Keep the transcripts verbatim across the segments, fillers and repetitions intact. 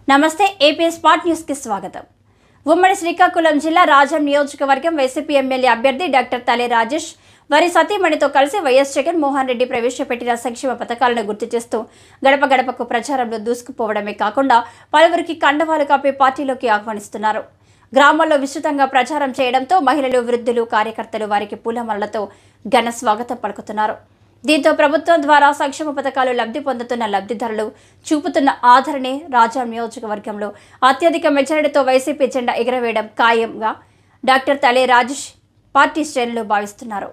నమస్తే AP spot news కి స్వాగతం। ఉమ్మడి శ్రీకాకుళం జిల్లా రాజం నియోజకవర్గం వైసీపీ ఎమ్మెల్యే అభ్యర్థి డాక్టర్ తలే రాజేష్ వారి సతీమణితో కలిసి వైఎస్ జగన్ మోహన్ రెడ్డి ప్రవేశపెట్టిన సంక్షేమ పథకాలను గుర్తు చేస్తూ గడప గడపకు ప్రచారంలో దూసుకుపోవడమే కాకుండా పలువురికి కండవాలు కప్పి పార్టీలోకి ఆహ్వానిస్తున్నారు। గ్రామాల్లో విస్తృతంగా ప్రచారం చేయడంతో మహిళలు, వృద్ధులు, కార్యకర్తలు వారికి పూలమాలలతో ఘన స్వాగతం పలుకుతున్నారు। దీంతో ప్రభుత్వం ద్వారా సంక్షేమ పథకాలు లబ్ధి పొందుతున్న లబ్ధిదారులు చూపుతున్న ఆదరణే రాజం నియోజకవర్గంలో అత్యధిక మెజారిటీతో వైసీపీ జెండా ఎగరవేయడం ఖాయంగా డాక్టర్ తలే రాజేష్ పార్టీ శ్రేణులు భావిస్తున్నారు।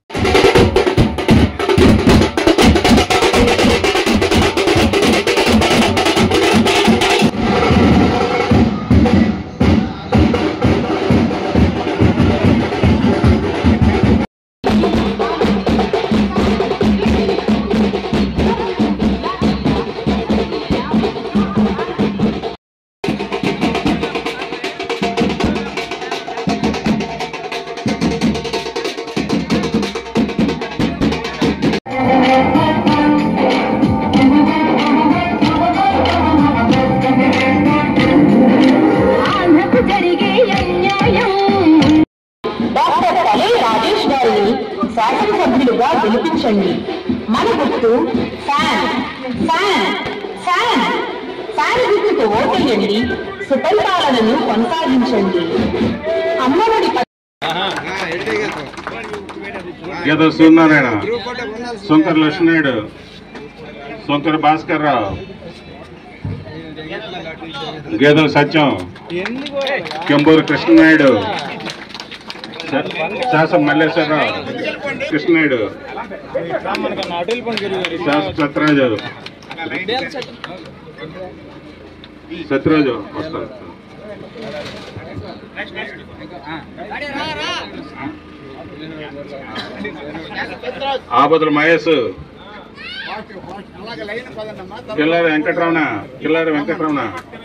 శాసనసభ్యులుగా గెలిపించండి। మన గుర్తు ఫ్యాన్ ఫ్యాన్ ఫ్యాన్ ఫ్యాన్ గుర్తుకు ఓటేయండి। సుపరిపాలనను కొనసాగించండి। అమ్మఒడి గేదె సూర్యనారాయణ, శంకర లక్ష్మీనాయుడు, శంకర భాస్కర్ రావు, గేదెల సత్యం, కెంబూరు కృష్ణనాయుడు, శాసన మల్లేశ్వరరావు, కృష్ణనాయుడు, శాసన సత్యరాజు సత్యరాజు వస్తారు, ఆబదుల మహేష్, కిల్లారి వెంకటరమణ, కిల్లారి వెంకటరమణ,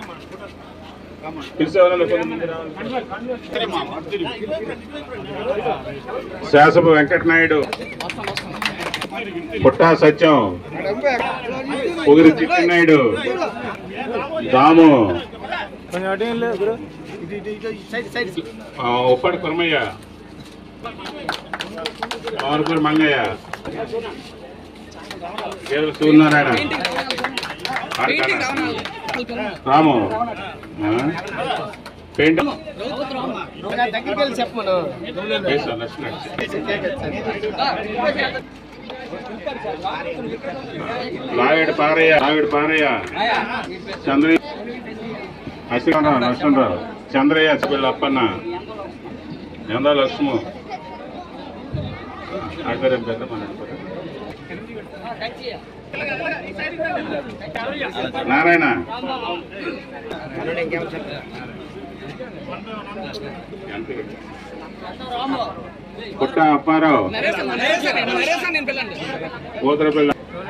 శాసపు వెంకటనాయుడు, పుట్టా సత్యం, పొగిరి చిట్టినాయుడు, దాము, ఉప్పటి కురమయ్య, ఆరుపూరి మంగయ్య, గేదెల సూర్యనారాయణ, రాము, పెయింట్ లావేడు పారయ్య, లావేడు పారయ్య, చంద్ర అశ్వరావు, నరసింహరావు, చంద్రయ్య, పిల్ల అప్పన్న, ఎందా లక్ష్ము, ఆచార్యం పెద్ద నారాయణ, పుట్ట అప్పారావు, కూతురపిల్ల,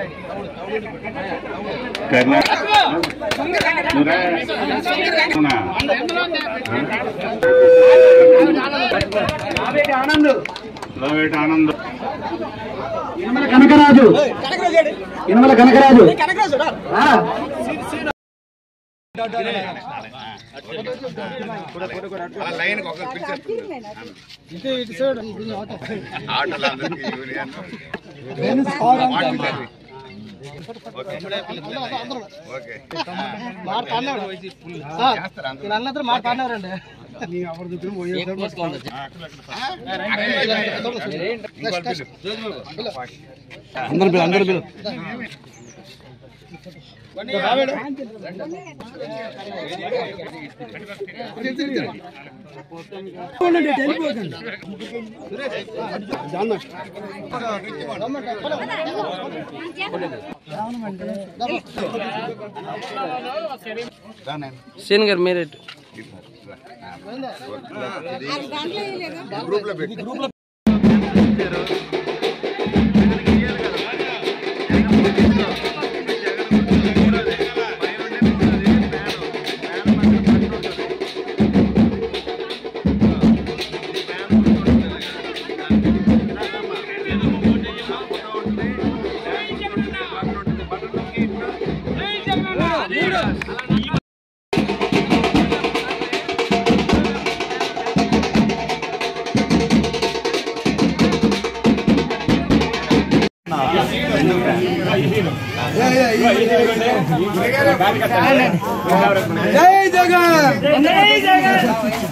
లోవేటి ఆనంద్, యనమల కనకరాజు, యనమల కనకరాజు, వీళ్ళందరూ మాట్లాడినారండి। అందరు బిల్ అందరు బిల్ సీన్ గారు మీరే జై జగన్ జై జగన్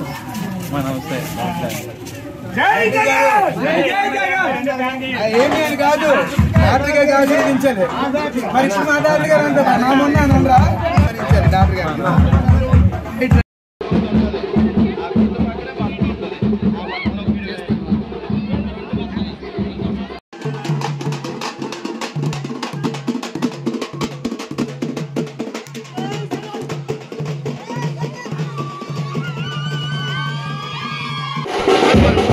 ఏమీ అని కాదు డాక్టర్ గారికి ఆశీర్వదించండి మనిషి మా డాక్టర్ గారు అంటే నా మొన్న అనరా డాక్టర్ గారు Thank you.